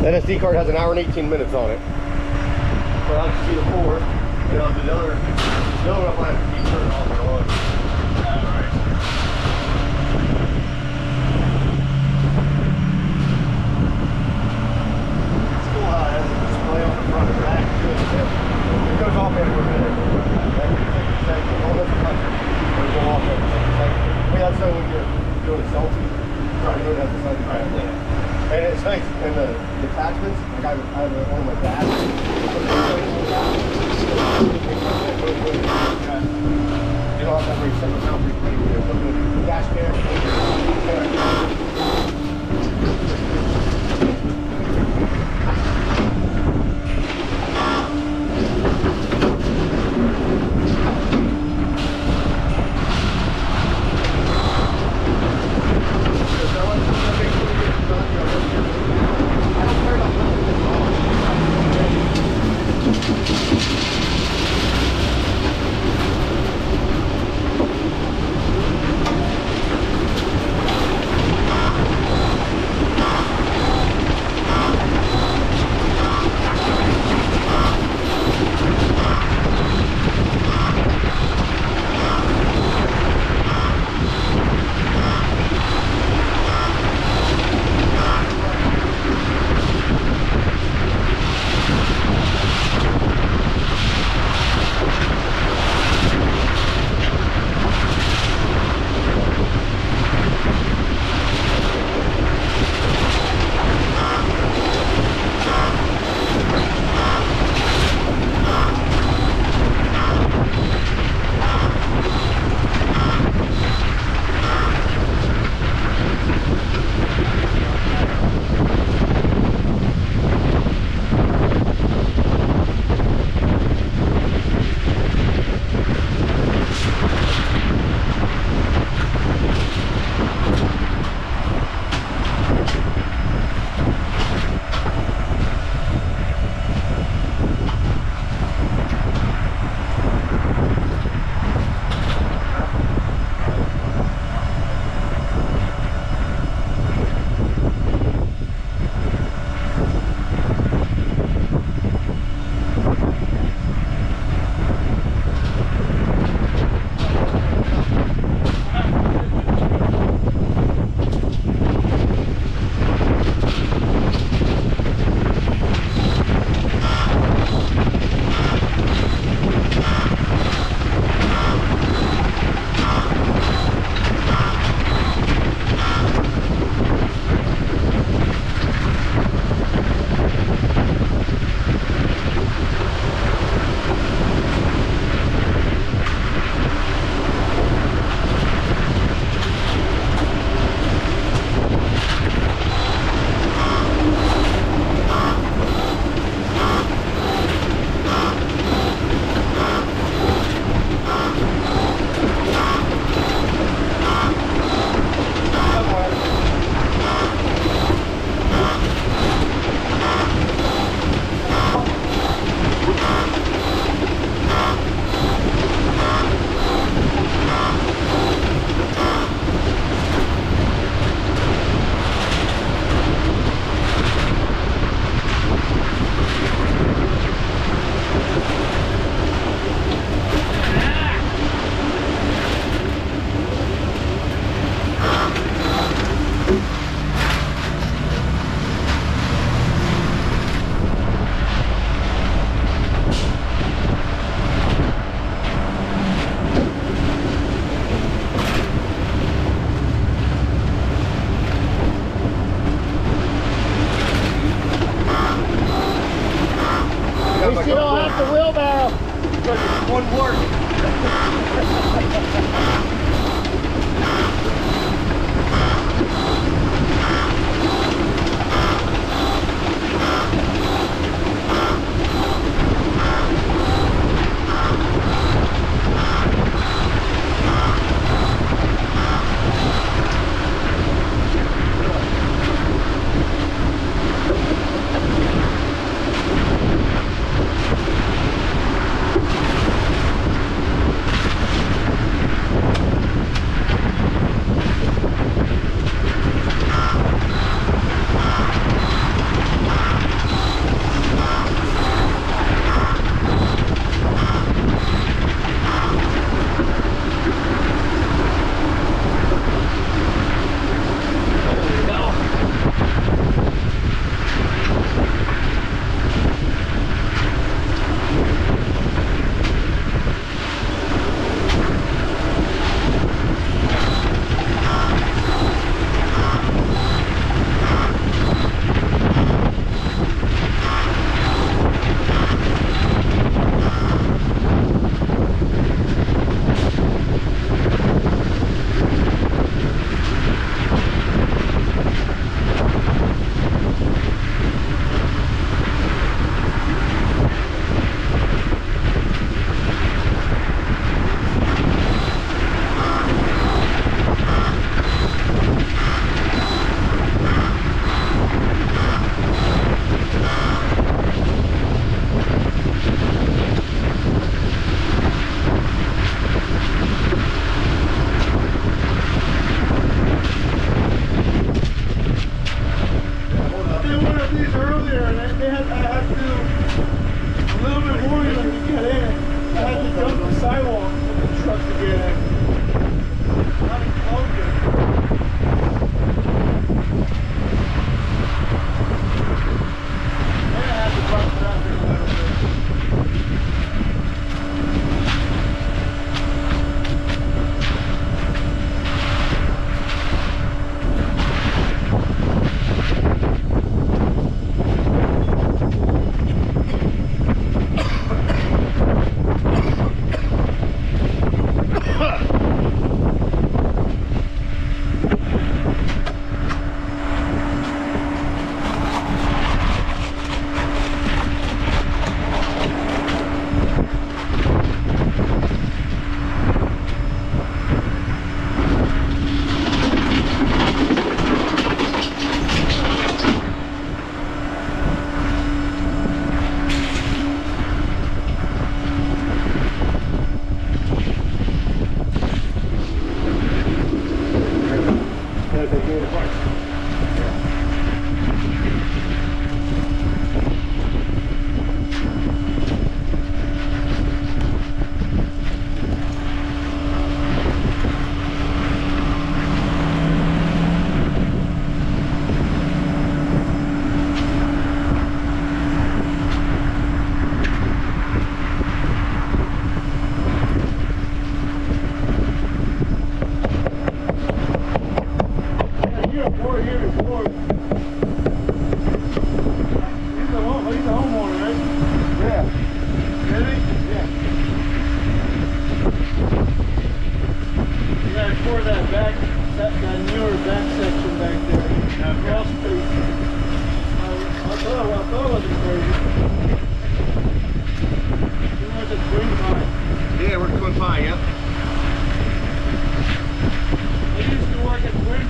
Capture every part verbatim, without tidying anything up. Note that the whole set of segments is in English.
That S D card has an hour and eighteen minutes on it. But I'll just see the four, and on the other, the other one I have to keep turning off and on. Alright. It's cool how it has a display on the front of the rack. It goes off every minute. Every fifty seconds, all this country. It'll go off every fifty seconds. I mean, that's so when you're doing a selfie, trying to go down the side of the rack. And it's nice, and the, the attachments, like I have, I have one of my dad's. You don't have to have very simple sound pretty quick. You're looking at the dash cam.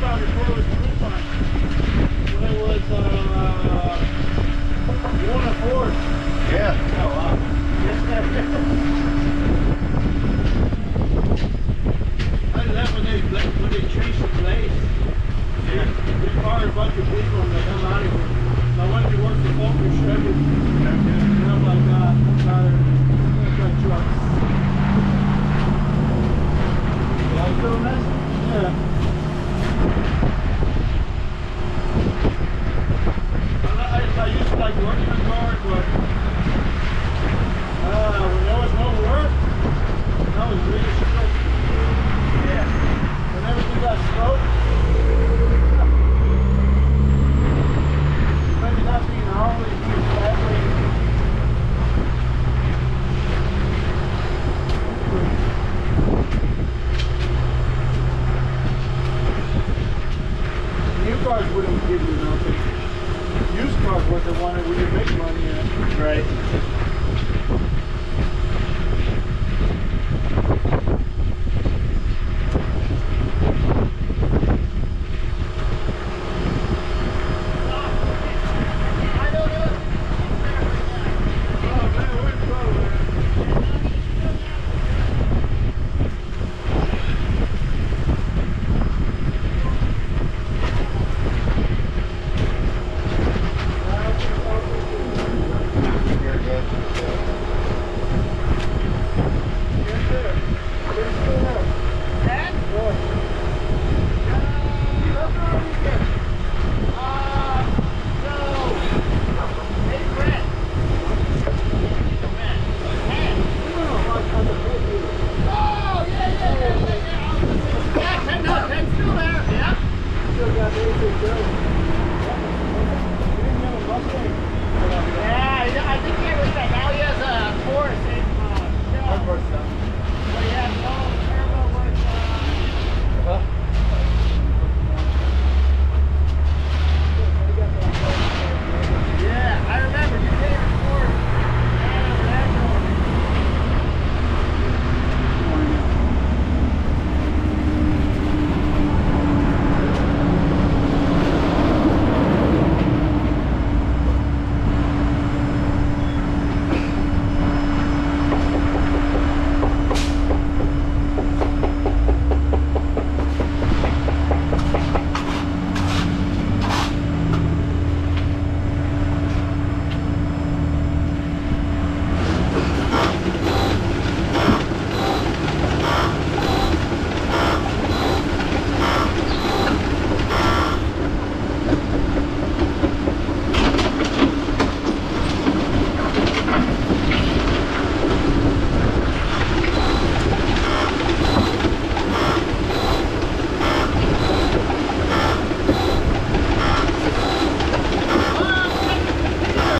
car before it was cruise line. When it was uh, one and four. Yeah. Oh wow. I left when they when they changed the place. Yeah. They fired a bunch of people and they come out of here. So I went to work for Fulton Chevy. And I'm like, ah, I'm tired. I'm gonna try trucks. Yeah, you doing this? Yeah. I, I used to like working on cars, but uh, when there was no work, that was really strict. Yeah. When everything got slow, maybe not being hourly, being sadly. New cars wouldn't give you nothing. Used cars was the one that we could make money in. Right. Still got anything done.